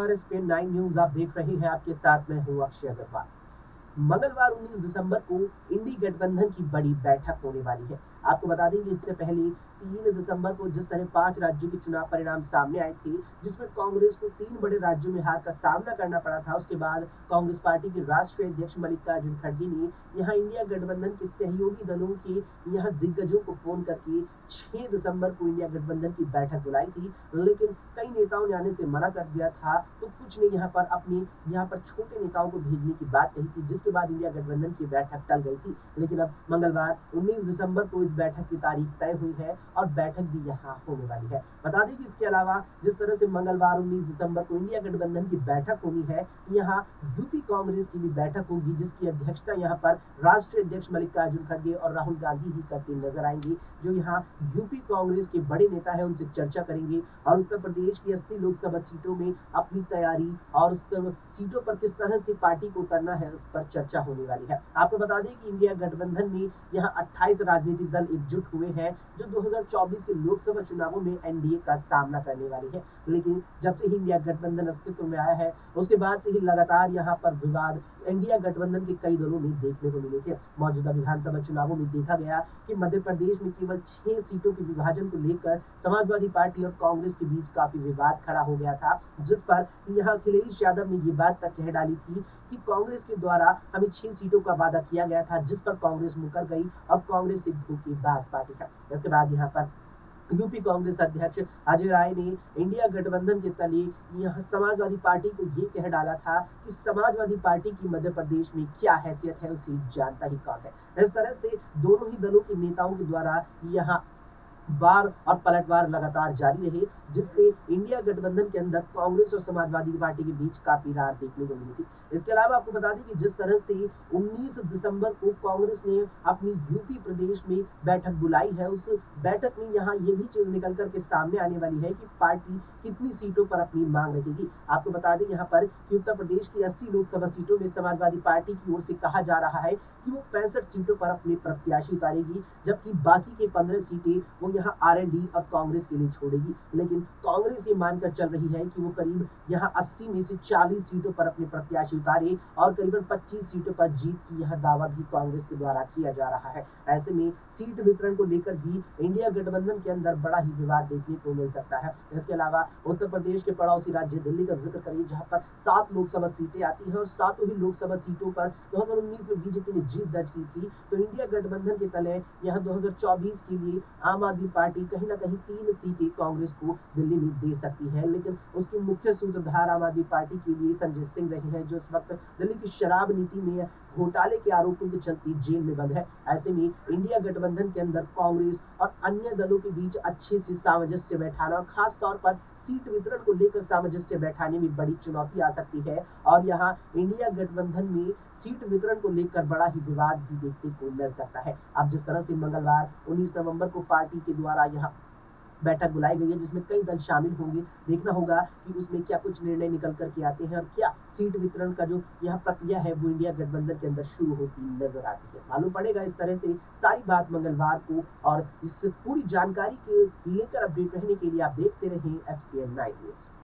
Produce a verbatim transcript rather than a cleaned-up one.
नमस्कार, ESPN nine news आप देख रहे हैं। आपके साथ मैं हूं अक्षय अग्रवाल। मंगलवार उन्नीस दिसंबर को इंडी गठबंधन की बड़ी बैठक होने वाली है। आपको बता दें कि इससे पहले तीन दिसंबर को जिस तरह पांच राज्यों के चुनाव परिणाम सामने आए थे, जिसमें कांग्रेस को तीन बड़े राज्यों में हार का सामना करना पड़ा था, उसके बाद कांग्रेस पार्टी के राष्ट्रीय अध्यक्ष मल्लिकार्जुन खड़गे ने यहां इंडिया गठबंधन के सहयोगी दलों के यहां दिग्गजों को फोन करके छह दिसंबर को इंडिया गठबंधन की बैठक बुलाई थी। लेकिन कई नेताओं ने आने से मना कर दिया था, तो कुछ ने यहाँ पर अपने यहाँ पर छोटे नेताओं को भेजने की बात कही थी, जिसके बाद इंडिया गठबंधन की बैठक टल गई थी। लेकिन अब मंगलवार उन्नीस दिसंबर को इस बैठक की तारीख तय हुई है और बैठक भी यहाँ होने वाली है। बता दें कि इसके अलावा जिस तरह से मंगलवार उन्नीस दिसंबर को इंडिया गठबंधन की बैठक होनी है, यहाँ यूपी कांग्रेस की भी बैठक होगी, जिसकी अध्यक्षता यहाँ पर राष्ट्रीय अध्यक्ष मल्लिकार्जुन खड़गे और राहुल गांधी ही करते नजर आएंगे। जो यहाँ यूपी कांग्रेस के बड़े नेता है उनसे चर्चा करेंगे और उत्तर प्रदेश की अस्सी लोकसभा सीटों में अपनी तैयारी और उस सीटों पर किस तरह से पार्टी को उतरना है, उस पर चर्चा होने वाली है। आपको बता दें कि इंडिया गठबंधन में यहाँ अट्ठाईस राजनीतिक दल एकजुट हुए हैं, जो दो हज़ार चौबीस के लोकसभा चुनावों में एनडीए का सामना करने वाली है। लेकिन जब से ही इंडिया गठबंधन अस्तित्व में आया है, उसके बाद से ही लगातार यहाँ पर विवाद इंडिया गठबंधन के कई दलों में देखने को मिले थे। मौजूदा विधानसभा चुनावों में देखा गया कि मध्य प्रदेश में केवल छह सीटों के विभाजन को लेकर समाजवादी पार्टी और कांग्रेस के बीच काफी विवाद खड़ा हो गया था, जिस पर यहाँ अखिलेश यादव ने ये बात तक कह डाली थी कि कांग्रेस के द्वारा हमें छह सीटों का वादा किया गया था, जिस पर कांग्रेस मुकर गई और कांग्रेस एक धोखेबाज पार्टी है। इसके बाद यहाँ पर यूपी कांग्रेस अध्यक्ष अजय राय ने इंडिया गठबंधन के तले यह समाजवादी पार्टी को ये कह डाला था कि समाजवादी पार्टी की मध्य प्रदेश में क्या हैसियत है उसे जानता ही कौन है। इस तरह से दोनों ही दलों के नेताओं के द्वारा यहाँ वार और पलटवार लगातार जारी रहे, जिससे इंडिया गठबंधन के अंदर कांग्रेस और समाजवादी पार्टी के बीच काफी रार देखने को मिली थी। इसके अलावा आपको बता दें कि जिस तरह से उन्नीस दिसंबर को कांग्रेस ने अपनी यूपी प्रदेश में बैठक बुलाई है, उस बैठक में यहाँ ये भी चीज निकल कर के सामने आने वाली है कि पार्टी कितनी सीटों पर अपनी मांग रखेगी। आपको बता दें यहाँ पर कि उत्तर प्रदेश की अस्सी लोकसभा सीटों में समाजवादी पार्टी की ओर से कहा जा रहा है कि वो पैंसठ सीटों पर अपने प्रत्याशी उतारेगी, जबकि बाकी के पंद्रह सीटें वो यहाँ आरएलडी और कांग्रेस के लिए छोड़ेगी। लेकिन कांग्रेस ये मानकर चल रही है कि वो करीब यहाँ अस्सी में से चालीस सीटों पर अपने प्रत्याशी उतारे और करीबन पच्चीस सीटों पर जीत की यह दावा भी कांग्रेस के द्वारा किया जा रहा है। ऐसे में सीट वितरण को लेकर भी इंडिया गठबंधन के अंदर बड़ा ही विवाद देखने को मिल सकता है। इसके अलावा उत्तर प्रदेश के पड़ोसी राज्य दिल्ली का जिक्र करिए, जहां पर सात लोकसभा सीटें आती है और सातों ही लोकसभा सीटों पर दो हज़ार उन्नीस में बीजेपी ने जीत दर्ज की थी। तो इंडिया गठबंधन के तले यह दो हज़ार चौबीस के लिए आम आदमी पार्टी कहीं ना कहीं तीन सीटें कांग्रेस को दिल्ली में दे सकती है। लेकिन उसके मुख्य सूत्रधार आम आदमी पार्टी के लिए संजय सिंह रहे हैं, जो इस वक्त दिल्ली की शराब नीति में घोटाले के आरोपों के चलते जेल में बंद है। ऐसे में इंडिया गठबंधन के अंदर कांग्रेस और अन्य दलों के बीच अच्छे से सामंजस्य बैठाना और खास तौर पर सीट वितरण को लेकर सामंजस्य बैठाने में बड़ी चुनौती आ सकती है। और यहाँ इंडिया गठबंधन में सीट वितरण को लेकर बड़ा ही विवाद भी देखने को मिल सकता है। अब जिस तरह से मंगलवार उन्नीस नवंबर को पार्टी के द्वारा यहाँ बैठक बुलाई गई है, जिसमें कई दल शामिल होंगे, देखना होगा कि उसमें क्या कुछ निर्णय निकल करके आते हैं और क्या सीट वितरण का जो यह प्रक्रिया है वो इंडिया गठबंधन के अंदर शुरू होती नजर आती है। मालूम पड़ेगा इस तरह से सारी बात मंगलवार को। और इस पूरी जानकारी के लेकर अपडेट रहने के लिए आप देखते रहें एसपीएन नाइन न्यूज।